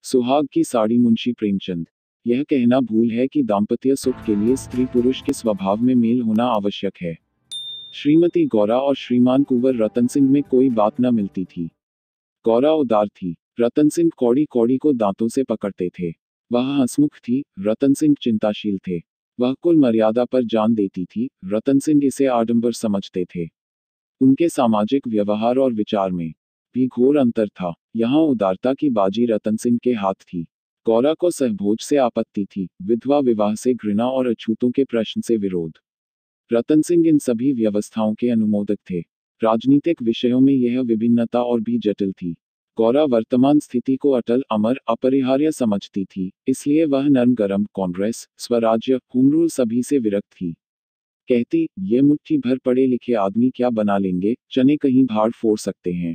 सुहाग की साड़ी मुंशी प्रेमचंद। यह कहना भूल है कि दाम्पत्य सुख के लिए स्त्री पुरुष के स्वभाव में मेल होना आवश्यक है। श्रीमती गौरा और श्रीमान कुंवर रतन सिंह में कोई बात न मिलती थी। गौरा उदार थी, रतन सिंह कौड़ी कौड़ी को दांतों से पकड़ते थे। वह हंसमुख थी, रतन सिंह चिंताशील थे। वह कुल मर्यादा पर जान देती थी, रतन सिंह इसे आडंबर समझते थे। उनके सामाजिक व्यवहार और विचार में भी घोर अंतर था। यहाँ उदारता की बाजी रतन सिंह के हाथ थी। गौरा को सहभोज से आपत्ति थी, विधवा विवाह से घृणा और अछूतों के प्रश्न से विरोध। रतन सिंह इन सभी व्यवस्थाओं के अनुमोदक थे। राजनीतिक विषयों में यह विभिन्नता और भी जटिल थी। गौरा वर्तमान स्थिति को अटल, अमर, अपरिहार्य समझती थी, इसलिए वह नरम गरम, कांग्रेस, स्वराज्य, होम रूल सभी से विरक्त थी। कहती, ये मुट्ठी भर पढ़े लिखे आदमी क्या बना लेंगे, चने कहीं भाड़ फोड़ सकते हैं।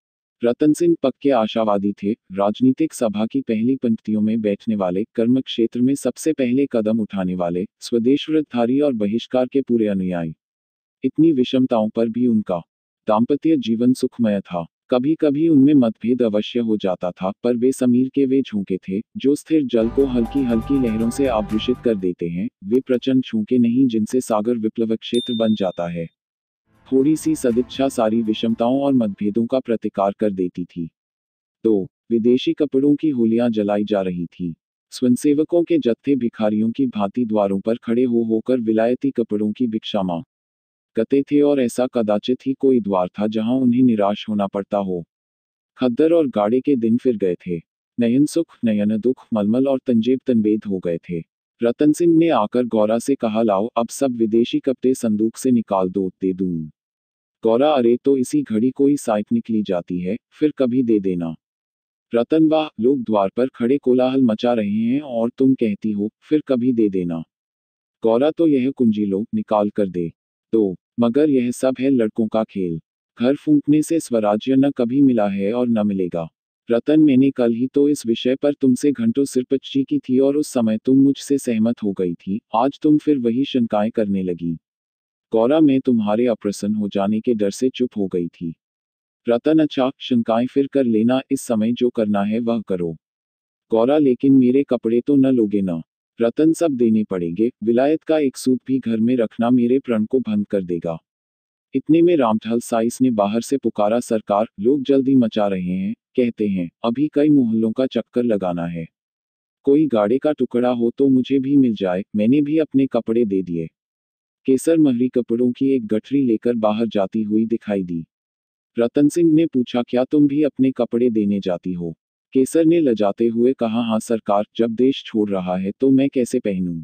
रतन सिंह पक्के आशावादी थे, राजनीतिक सभा की पहली पंक्तियों में बैठने वाले, कर्म क्षेत्र में सबसे पहले कदम उठाने वाले, स्वदेश व्रतधारी और बहिष्कार के पूरे अनुयायी। इतनी विषमताओं पर भी उनका दाम्पत्य जीवन सुखमय था। कभी कभी उनमें मतभेद अवश्य हो जाता था, पर वे समीर के वे झोंके थे, जो स्थिर जल को हल्की हल्की लहरों से आभूषित कर देते हैं। वे प्रचंड झोंके नहीं जिनसे सागर विप्लव क्षेत्र बन जाता है। थोड़ी सी सदिच्छा सारी विषमताओं और मतभेदों का प्रतिकार कर देती थी। 2. विदेशी कपड़ों की होलियां जलाई जा रही थी। स्वयंसेवकों के जत्थे भिखारियों की भांति द्वारों पर खड़े होकर विलायती कपड़ों की भिक्षा मांगते थे, और ऐसा कदाचित ही कोई द्वार था जहां उन्हें निराश होना पड़ता हो। खद्दर और गाड़े के दिन फिर गए थे। नयन सुख, नयन दुख, मलमल और तंजेब तनबेद हो गए थे। रतन सिंह ने आकर गौरा से कहा, लाओ अब सब विदेशी कपड़े संदूक से निकाल दो, दे दूं। गौरा, अरे तो इसी घड़ी कोई साइट निकली जाती है, फिर कभी दे देना। रतन, वाह, लोग द्वार पर खड़े कोलाहल मचा रहे हैं और तुम कहती हो फिर कभी दे देना। गौरा, तो यह कुंजी लो, निकाल कर दे दो। मगर यह सब है लड़कों का खेल। घर फूंकने से स्वराज्य न कभी मिला है और न मिलेगा। रतन, मैंने कल ही तो इस विषय पर तुमसे घंटों सिरपच्ची की थी और उस समय तुम मुझसे सहमत हो गई थी, आज तुम फिर वही शंकाएं करने लगी। गौरा, मैं तुम्हारे अप्रसन्न हो जाने के डर से चुप हो गई थी। रतन, अच्छा, शंकाएं फिर कर लेना, इस समय जो करना है वह करो। गौरा, लेकिन मेरे कपड़े तो न लोगे न? रतन, सब देने पड़ेंगे, विलायत का एक सूत भी घर में रखना मेरे प्रण को भंग कर देगा। इतने में रामठल साइस ने बाहर से पुकारा, सरकार, लोग जल्दी मचा रहे हैं, कहते हैं अभी कई मोहल्लों का चक्कर लगाना है। कोई गाड़े का टुकड़ा हो तो मुझे भी मिल जाए। मैंने भी अपने कपड़े दे दिए। केसर महरी कपड़ों की एक गठरी लेकर बाहर जाती हुई दिखाई दी। रतन सिंह ने पूछा, क्या तुम भी अपने कपड़े देने जाती हो? केसर ने लजाते हुए कहा, हाँ सरकार, जब देश छोड़ रहा है तो मैं कैसे पहनूं।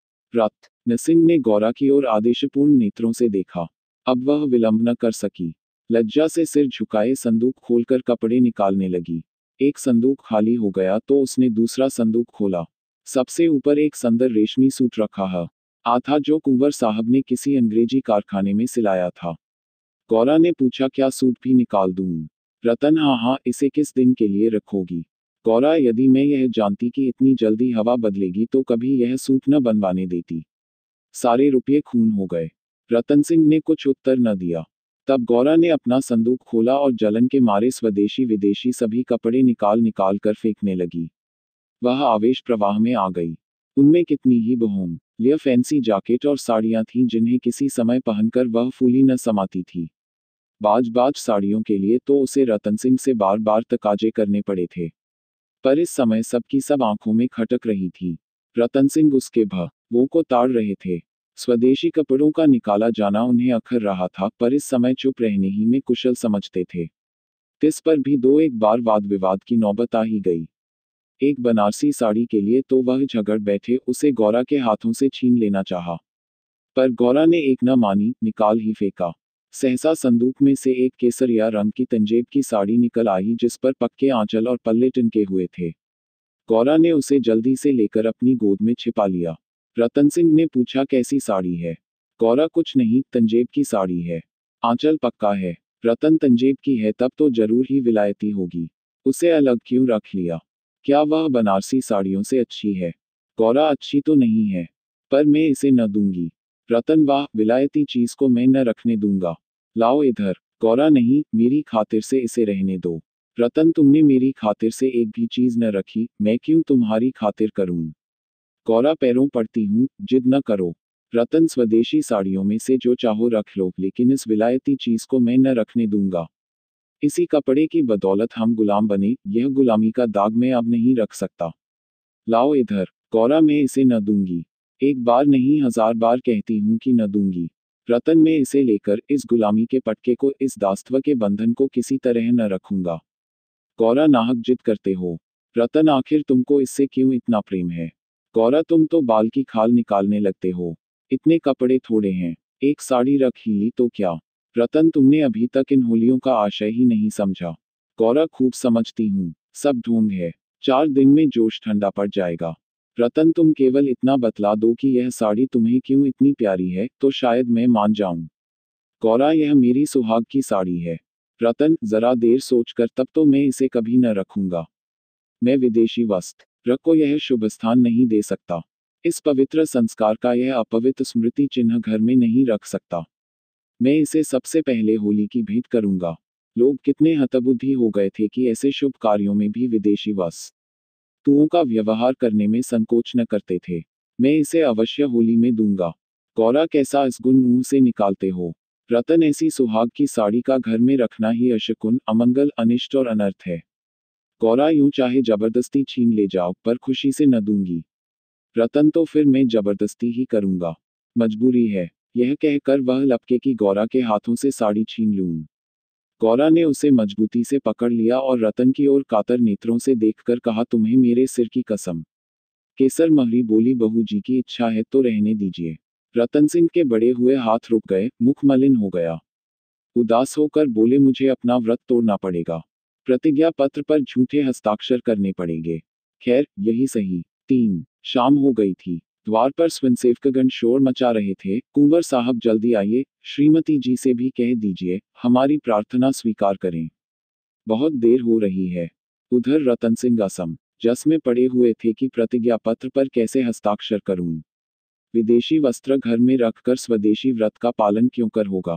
रतन सिंह ने गौरा की ओर आदेशपूर्ण नेत्रों से देखा। अब वह विलंब न कर सकी। लज्जा से सिर झुकाए संदूक खोलकर कपड़े निकालने लगी। एक संदूक खाली हो गया तो उसने दूसरा संदूक खोला। सबसे ऊपर एक सुंदर रेशमी सूट रखा था जो कुंवर साहब ने किसी अंग्रेजी कारखाने में सिलाया था। गौरा ने पूछा, क्या सूट भी निकाल दूं? रतन, हाँ हाँ, इसे किस दिन के लिए रखोगी? गौरा, यदि मैं यह जानती कि इतनी जल्दी हवा बदलेगी तो कभी यह सूट न बनवाने देती। सारे रुपये खून हो गए। रतन सिंह ने कुछ उत्तर न दिया। तब गौरा ने अपना संदूक खोला और जलन के मारे स्वदेशी विदेशी सभी कपड़े निकाल निकाल कर फेंकने लगी। वह आवेश प्रवाह में आ गई। उनमें कितनी ही बहुमूल्य फैंसी जैकेट और साड़ियां थीं जिन्हें किसी समय पहनकर वह फूली न समाती थी। बाज बाज साड़ियों के लिए तो उसे रतन सिंह से बार बार तकाजे करने पड़े थे। पर इस समय सबकी सब आंखों में खटक रही थी। रतन सिंह उसके भावों को ताड़ रहे थे। स्वदेशी कपड़ों का निकाला जाना उन्हें अखर रहा था, पर इस समय चुप रहने ही में कुशल समझते थे। इस पर भी दो एक बार वाद विवाद की नौबत आ ही गई। एक बनारसी साड़ी के लिए तो वह झगड़ बैठे, उसे गौरा के हाथों से छीन लेना चाहा। पर गौरा ने एक न मानी, निकाल ही फेंका। सहसा संदूक में से एक केसरिया रंग की तंजेब की साड़ी निकल आई जिस पर पक्के आंचल और पल्ले टिनके हुए थे। गौरा ने उसे जल्दी से लेकर अपनी गोद में छिपा लिया। रतन सिंह ने पूछा, कैसी साड़ी है? गौरा, कुछ नहीं, तंजेब की साड़ी है। आंचल पक्का है। रतन, तंजेब की है तब तो जरूर ही विलायती होगी। उसे अलग क्यों रख लिया? क्या वह बनारसी साड़ियों से अच्छी है? गौरा, अच्छी तो नहीं है, पर मैं इसे न दूंगी। रतन, वाह, विलायती चीज को मैं न रखने दूंगा। लाओ इधर। गौरा, नहीं, मेरी खातिर से इसे रहने दो। रतन, तुमने मेरी खातिर से एक भी चीज न रखी, मैं क्यों तुम्हारी खातिर करूं। गौरा, पैरों पड़ती हूं, जिद न करो। रतन, स्वदेशी साड़ियों में से जो चाहो रख लो, लेकिन इस विलायती चीज को मैं न रखने दूंगा। इसी कपड़े की बदौलत हम गुलाम बने, यह गुलामी का दाग मैं अब नहीं रख सकता। लाओ इधर। गौरा, मैं इसे न दूंगी। एक बार नहीं 1000 बार कहती हूं कि न दूंगी। रतन, मैं इसे लेकर इस गुलामी के पटके को, इस दास्तव के बंधन को किसी तरह न रखूंगा। गौरा, नाहक जिद करते हो। रतन, आखिर तुमको इससे क्यों इतना प्रेम है। गौरा, तुम तो बाल की खाल निकालने लगते हो। इतने कपड़े थोड़े हैं, एक साड़ी रख ही ली तो क्या। रतन, तुमने अभी तक इन होलियों का आशय ही नहीं समझा। गौरा, खूब समझती हूँ, सब ढोंग है। 4 दिन में जोश ठंडा पड़ जाएगा। रतन, तुम केवल इतना बतला दो कि यह साड़ी तुम्हें क्यों इतनी प्यारी है, तो शायद मैं मान जाऊं। गौरा, यह मेरी सुहाग की साड़ी है। रतन, जरा देर सोचकर, तब तो मैं इसे कभी न रखूंगा। मैं विदेशी वस्त्र को यह शुभ स्थान नहीं दे सकता। इस पवित्र संस्कार का यह अपवित्र स्मृति चिन्ह घर में नहीं रख सकता। मैं इसे सबसे पहले होली की भेंट करूंगा। लोग कितने हतबुद्धि हो गए थे कि ऐसे शुभ कार्यों में भी विदेशी वस्तुओं का व्यवहार करने में संकोच न करते थे। मैं इसे अवश्य होली में दूंगा। गौरा, कैसा इसगुण मुंह से निकालते हो। रतन, ऐसी सुहाग की साड़ी का घर में रखना ही अशकुन, अमंगल, अनिष्ट और अनर्थ है। गौरा, यूं चाहे जबरदस्ती छीन ले जाओ, पर खुशी से न दूंगी। रतन, तो फिर मैं जबरदस्ती ही करूंगा। मजबूरी है। यह कहकर वह लपके की गौरा के हाथों से साड़ी छीन लूं। गौरा ने उसे मजबूती से पकड़ लिया और रतन की ओर कातर नेत्रों से देखकर कहा, तुम्हें मेरे सिर की कसम। केसर महरी बोली, बहू जी की इच्छा है तो रहने दीजिए। रतन सिंह के बड़े हुए हाथ रुक गए, मुख मलिन हो गया। उदास होकर बोले, मुझे अपना व्रत तोड़ना पड़ेगा। प्रतिज्ञा पत्र पर झूठे हस्ताक्षर करने पड़ेंगे। खैर, यही सही। 3 शाम हो गई थी। द्वार पर स्वयंसेवकगण शोर मचा रहे थे, कुंवर साहब जल्दी आइए, श्रीमती जी से भी कह दीजिए, हमारी प्रार्थना स्वीकार करें। बहुत देर हो रही है। उधर रतन सिंह असम जस में पड़े हुए थे कि प्रतिज्ञा पत्र पर कैसे हस्ताक्षर करूं। विदेशी वस्त्र घर में रखकर स्वदेशी व्रत का पालन क्यों कर होगा।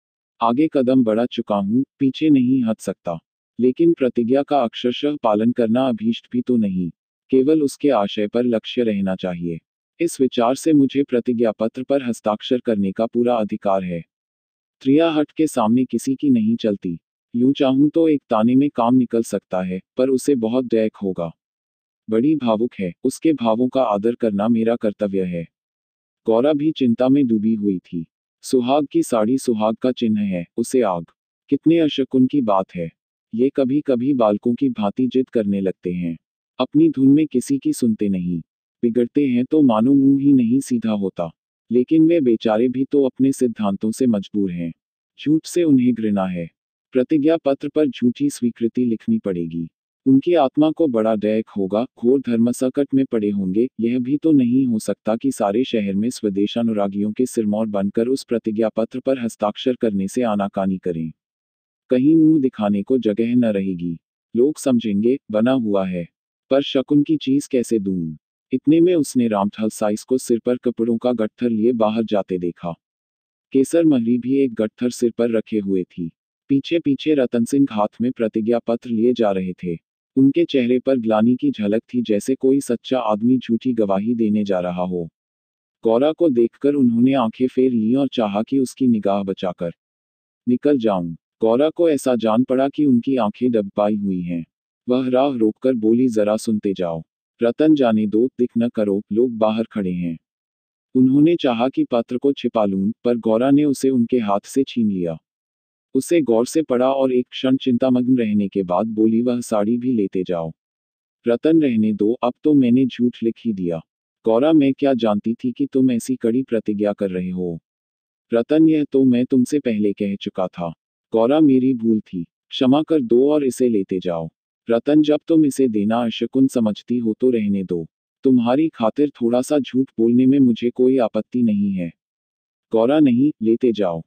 आगे कदम बढ़ा चुका हूं, पीछे नहीं हट सकता। लेकिन प्रतिज्ञा का अक्षरशः पालन करना अभीष्ट भी तो नहीं, केवल उसके आशय पर लक्ष्य रहना चाहिए। इस विचार से मुझे प्रतिज्ञा पत्र पर हस्ताक्षर करने का पूरा अधिकार है। त्रिया हट के सामने किसी की नहीं चलती। यूं चाहूं तो एक ताने में काम निकल सकता है, पर उसे बहुत दैक होगा। बड़ी भावुक है, उसके भावों का आदर करना मेरा कर्तव्य है। गौरा भी चिंता में डूबी हुई थी। सुहाग की साड़ी सुहाग का चिन्ह है, उसे आग। कितने अशकुन की बात है। ये कभी कभी बालकों की भांति जिद करने लगते हैं। अपनी धुन में किसी की सुनते नहीं। बिगड़ते हैं तो मानो मुंह ही नहीं सीधा होता। लेकिन वे बेचारे भी तो अपने सिद्धांतों से मजबूर हैं। झूठ से उन्हें घृणा है। प्रतिज्ञा पत्र पर झूठी स्वीकृति लिखनी पड़ेगी। उनकी आत्मा को बड़ा दैक होगा, घोर धर्मसंकट में पड़े होंगे। यह भी तो नहीं हो सकता कि सारे शहर में स्वदेशानुरागियों के सिरमौर बनकर उस प्रतिज्ञा पत्र पर हस्ताक्षर करने से आनाकानी करें। कहीं मुंह दिखाने को जगह न रहेगी। लोग समझेंगे, बना हुआ है। पर शकुन की चीज कैसे दूं। इतने में उसने रामठल साइस को सिर पर कपड़ों का गट्ठर लिए बाहर जाते देखा। केसर महरी भी एक गट्ठर सिर पर रखे हुए थी। पीछे पीछे रतन सिंह हाथ में प्रतिज्ञा पत्र लिए जा रहे थे। उनके चेहरे पर ग्लानि की झलक थी, जैसे कोई सच्चा आदमी झूठी गवाही देने जा रहा हो। गौरा को देखकर उन्होंने आंखें फेर लीं और चाहा कि उसकी निगाह बचाकर निकल जाऊं। गौरा को ऐसा जान पड़ा कि उनकी आंखें डबकाई हुई हैं। वह राह रोककर बोली, जरा सुनते जाओ। रतन, जाने दो, दिख न करो, लोग बाहर खड़े हैं। उन्होंने चाहा कि पत्र को छिपा लूं, पर गौरा ने उसे उनके हाथ से छीन लिया। उसे गौर से पढ़ा और एक क्षण चिंतामग्न रहने के बाद बोली, वह साड़ी भी लेते जाओ। रतन, रहने दो, अब तो मैंने झूठ लिख ही दिया। गौरा, मैं क्या जानती थी कि तुम ऐसी कड़ी प्रतिज्ञा कर रहे हो। रतन, यह तो मैं तुमसे पहले कह चुका था। गौरा, मेरी भूल थी, क्षमा कर दो और इसे लेते जाओ। रतन, जब तुम इसे देना अशकुन समझती हो तो रहने दो। तुम्हारी खातिर थोड़ा सा झूठ बोलने में मुझे कोई आपत्ति नहीं है। गौरा, नहीं, लेते जाओ।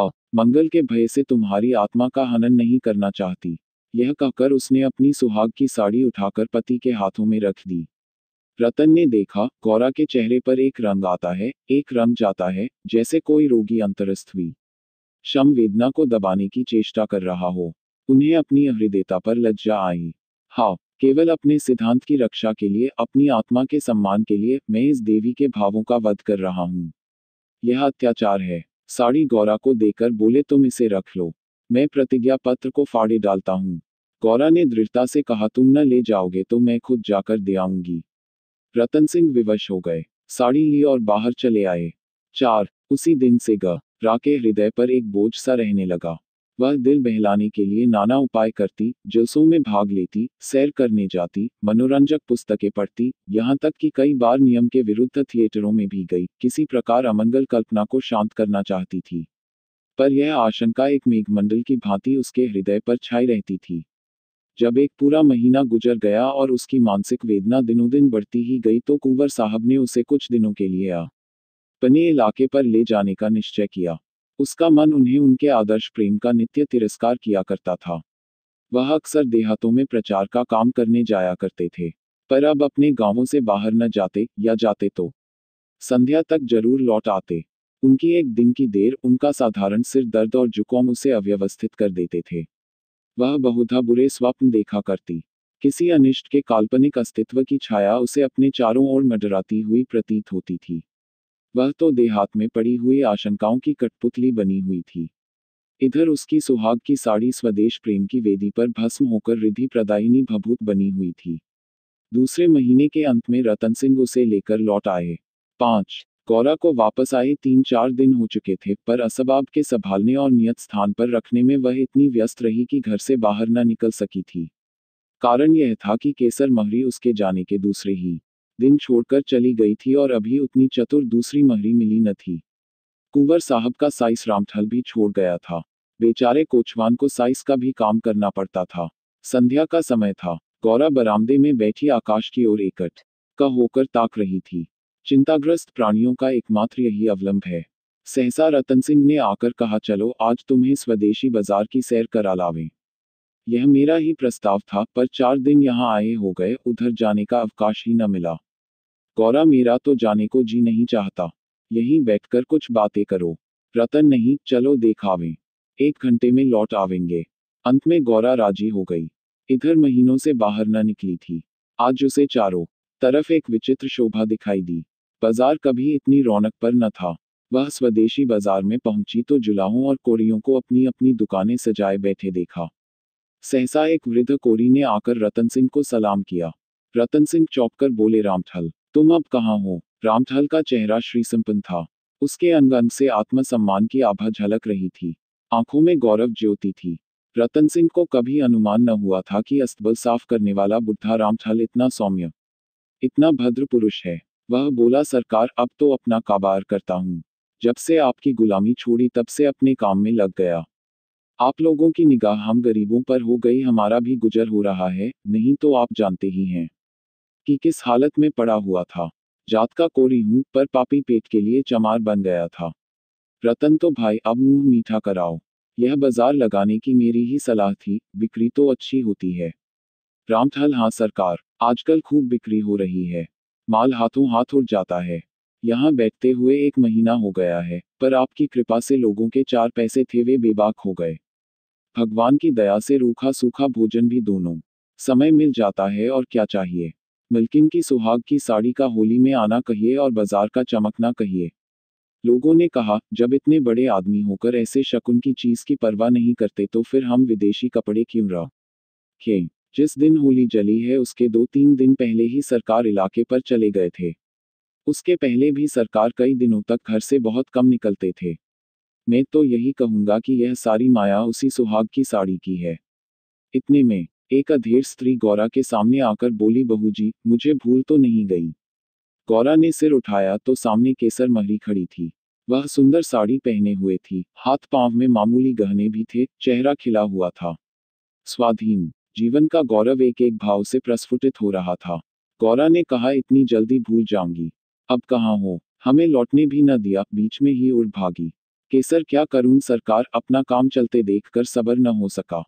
मंगल के भय से तुम्हारी आत्मा का हनन नहीं करना चाहती। यह कहकर उसने अपनी सुहाग की साड़ी उठाकर पति के हाथों में रख दी। रतन ने देखा, गौरा के चेहरे पर एक रंग आता है, एक रंग जाता है, जैसे कोई रोगी अंतरस्थ हुई शम वेदना को दबाने की चेष्टा कर रहा हो। उन्हें अपनी अहृदयता पर लज्जा आई। हाँ, केवल अपने सिद्धांत की रक्षा के लिए, अपनी आत्मा के सम्मान के लिए, मैं इस देवी के भावों का वध कर रहा हूँ। यह अत्याचार है। साड़ी गौरा को देकर बोले, तुम इसे रख लो, मैं प्रतिज्ञा पत्र को फाड़े डालता हूँ। गौरा ने दृढ़ता से कहा, तुम न ले जाओगे तो मैं खुद जाकर दे आऊंगी। रतन सिंह विवश हो गए, साड़ी ली और बाहर चले आए। 4 उसी दिन से रा के हृदय पर एक बोझ सा रहने लगा। वह दिल बहलाने के लिए नाना उपाय करती, जुलूसों में भाग लेती, सैर करने जाती, मनोरंजक पुस्तकें पढ़ती, यहाँ तक कि कई बार नियम के विरुद्ध थिएटरों में भी गई, किसी प्रकार अमंगल कल्पना को शांत करना चाहती थी। पर यह आशंका एक मेघमंडल की भांति उसके हृदय पर छाई रहती थी। जब एक पूरा महीना गुजर गया और उसकी मानसिक वेदना दिनों दिन बढ़ती ही गई तो कुंवर साहब ने उसे कुछ दिनों के लिए अपने इलाके पर ले जाने का निश्चय किया। उसका मन उन्हें उनके आदर्श प्रेम का नित्य तिरस्कार किया करता था। वह अक्सर देहातों में प्रचार का काम करने जाया करते थे, पर अब अपने गांवों से बाहर न जाते, या जाते तो संध्या तक जरूर लौट आते। उनकी एक दिन की देर, उनका साधारण सिर दर्द और जुकाम उसे अव्यवस्थित कर देते थे। वह बहुधा बुरे स्वप्न देखा करती। किसी अनिष्ट के काल्पनिक अस्तित्व की छाया उसे अपने चारों ओर मंडराती हुई प्रतीत होती थी। वह तो देहात में पड़ी हुई आशंकाओं की कठपुतली बनी हुई थी। इधर उसकी सुहाग की साड़ी स्वदेश प्रेम की वेदी पर भस्म होकर रिद्धि प्रदायिनी भभूत बनी हुई थी। दूसरे महीने के अंत में रतन सिंह उसे लेकर लौट आए। 5 गौरा को वापस आए 3-4 दिन हो चुके थे, पर असबाब के संभालने और नियत स्थान पर रखने में वह इतनी व्यस्त रही कि घर से बाहर न निकल सकी थी। कारण यह था कि केसर महरी उसके जाने के दूसरे ही दिन छोड़कर चली गई थी और अभी उतनी चतुर दूसरी महरी मिली न थी। कुंवर साहब का साइस रामठल भी छोड़ गया था। बेचारे कोचवान को साइस का भी काम करना पड़ता था। संध्या का समय था। गौरा बरामदे में बैठी आकाश की ओर एकट का होकर ताक रही थी। चिंताग्रस्त प्राणियों का एकमात्र यही अवलंब है। सहसा रतन सिंह ने आकर कहा, चलो आज तुम्हें स्वदेशी बाजार की सैर करा लावें। यह मेरा ही प्रस्ताव था, पर 4 दिन यहाँ आए हो गए, उधर जाने का अवकाश ही न मिला। गौरा, मेरा तो जाने को जी नहीं चाहता, यहीं बैठकर कुछ बातें करो। रतन, नहीं, चलो देखावें, 1 घंटे में लौट आवेंगे। अंत में गौरा राजी हो गई। इधर महीनों से बाहर न निकली थी। आज उसे चारों तरफ एक विचित्र शोभा दिखाई दी। बाजार कभी इतनी रौनक पर न था। वह स्वदेशी बाजार में पहुंची तो जुलाहों और कोरियों को अपनी अपनी दुकानें सजाए बैठे देखा। सहसा एक वृद्ध कोरी ने आकर रतन सिंह को सलाम किया। रतन सिंह चौंककर बोले, रामठल, तुम अब कहाँ हो? रामठल का चेहरा श्रीसंपन्न था। उसके अंग अंग से आत्मसम्मान की आभा झलक रही थी। आंखों में गौरव ज्योति थी। रतन सिंह को कभी अनुमान न हुआ था कि अस्तबल साफ करने वाला बुढ़ा रामठल इतना सौम्य, इतना भद्र पुरुष है। वह बोला, सरकार, अब तो अपना काबार करता हूँ। जब से आपकी गुलामी छोड़ी तब से अपने काम में लग गया। आप लोगों की निगाह हम गरीबों पर हो गई, हमारा भी गुजर हो रहा है, नहीं तो आप जानते ही हैं कि किस हालत में पड़ा हुआ था। जात का कोरी हूँ, पर पापी पेट के लिए चमार बन गया था। रतन, तो भाई अब मुंह मीठा कराओ। यह बाजार लगाने की मेरी ही सलाह थी, बिक्री तो अच्छी होती है। रामठल, हाँ सरकार, आजकल खूब बिक्री हो रही है, माल हाथों हाथ उड़ जाता है। यहाँ बैठते हुए 1 महीना हो गया है, पर आपकी कृपा से लोगों के 4 पैसे थे वे बेबाक हो गए। भगवान की दया से रूखा सूखा भोजन भी दोनों समय मिल जाता है, और क्या चाहिए। मिल्किन की सुहाग की साड़ी का होली में आना कहिए और बाजार का चमकना कहिए। लोगों ने कहा, जब इतने बड़े आदमी होकर ऐसे शकुन की चीज की परवाह नहीं करते तो फिर हम विदेशी कपड़े क्यों रखें। जिस दिन होली जली है उसके 2-3 दिन पहले ही सरकार इलाके पर चले गए थे। उसके पहले भी सरकार कई दिनों तक घर से बहुत कम निकलते थे। मैं तो यही कहूंगा कि यह सारी माया उसी सुहाग की साड़ी की है। इतने में एक अधेड़ स्त्री गौरा के सामने आकर बोली, बहू जी, मुझे भूल तो नहीं गई? गौरा ने सिर उठाया तो सामने केसर महरी खड़ी थी। वह सुंदर साड़ी पहने हुए थी, हाथ पांव में मामूली गहने भी थे, चेहरा खिला हुआ था। स्वाधीन जीवन का गौरव एक एक भाव से प्रस्फुटित हो रहा था। गौरा ने कहा, इतनी जल्दी भूल जाऊंगी? अब कहाँ हो? हमें लौटने भी न दिया, बीच में ही उड़ भागी। केसर, क्या करूं सरकार, अपना काम चलते देखकर सब्र न हो सका।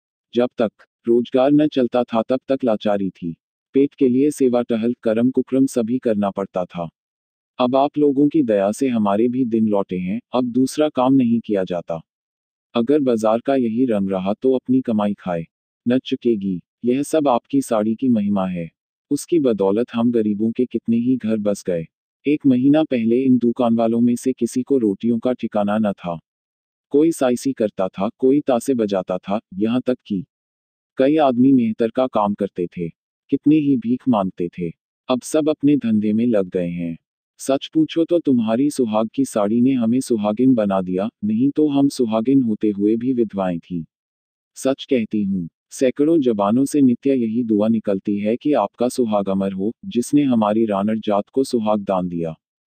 जब तक रोजगार न चलता था तब तक लाचारी थी। पेट के लिए सेवा टहल कर्म कुक्रम सभी करना पड़ता था। अब आप लोगों की दया से हमारे भी दिन लौटे हैं, अब दूसरा काम नहीं किया जाता। अगर बाजार का यही रंग रहा तो अपनी कमाई खाए न चुकेगी। यह सब आपकी साड़ी की महिमा है। उसकी बदौलत हम गरीबों के कितने ही घर बस गए। 1 महीना पहले इन दुकान वालों में से किसी को रोटियों का ठिकाना न था। कोई साइसी करता था, कोई तासे बजाता था, यहाँ तक कि कई आदमी मेहतर का काम करते थे। कितने ही भीख मांगते थे। अब सब अपने धंधे में लग गए हैं। सच पूछो तो तुम्हारी सुहाग की साड़ी ने हमें सुहागिन बना दिया, नहीं तो हम सुहागिन होते हुए भी विधवाएं थी। सच कहती हूँ। सैकड़ों जबानों से नित्य यही दुआ निकलती है कि आपका सुहाग अमर हो, जिसने हमारी रानर जात को सुहाग दान दिया।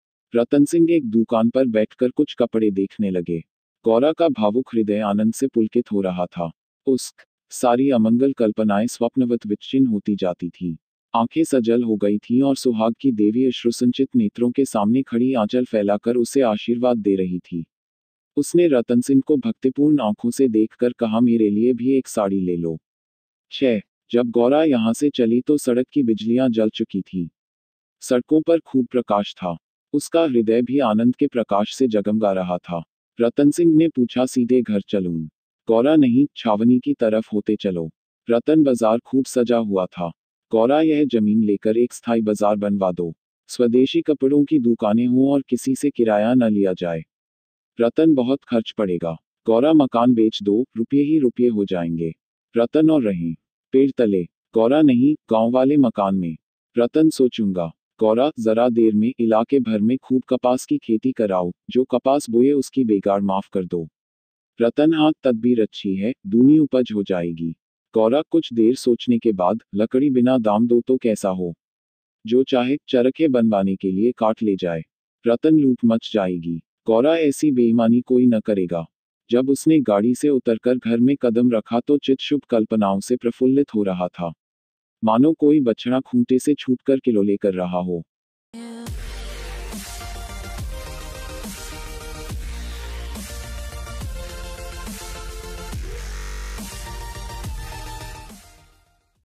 रतन सिंह एक दुकान पर बैठकर कुछ कपड़े देखने लगे। गौरा का भावुक हृदय आनंद से पुलकित हो रहा था। उसक सारी अमंगल कल्पनाएं स्वप्नवत विच्छिन्न होती जाती थी। आंखें सजल हो गई थीं और सुहाग की देवी अश्रुसंचित नेत्रों के सामने खड़ी आंचल फैलाकर उसे आशीर्वाद दे रही थी। उसने रतन सिंह को भक्तिपूर्ण आंखों से देखकर कहा, मेरे लिए भी एक साड़ी ले लो। 6 जब गौरा यहां से चली तो सड़क की बिजलियां जल चुकी थीं। सड़कों पर खूब प्रकाश था। उसका हृदय भी आनंद के प्रकाश से जगमगा रहा था। रतन सिंह ने पूछा, सीधे घर चलूं? गौरा, नहीं, छावनी की तरफ होते चलो। रतन बाजार खूब सजा हुआ था। गौरा, यह जमीन लेकर एक स्थायी बाजार बनवा दो। स्वदेशी कपड़ों की दुकानें हों और किसी से किराया न लिया जाए। रतन, बहुत खर्च पड़ेगा। गौरा, मकान बेच दो, रुपये ही रुपये हो जाएंगे। रतन, और रहें पेड़ तले? गौरा, नहीं, गांव वाले मकान में। रतन, सोचूंगा। गौरा, जरा देर में इलाके भर में खूब कपास की खेती कराओ, जो कपास बोए उसकी बेगार माफ कर दो। रतन, हाँ, तदबीर अच्छी है, दूनी उपज हो जाएगी। गौरा, कुछ देर सोचने के बाद, लकड़ी बिना दाम दो तो कैसा हो? जो चाहे चरखे बनवाने के लिए काट ले जाए। रतन, लूट मच जाएगी। गौरा, ऐसी बेईमानी कोई न करेगा। जब उसने गाड़ी से उतरकर घर में कदम रखा तो चित्त शुभ कल्पनाओं से प्रफुल्लित हो रहा था। मानो कोई बछड़ा खूंटे से छूटकर किलो लेकर रहा हो।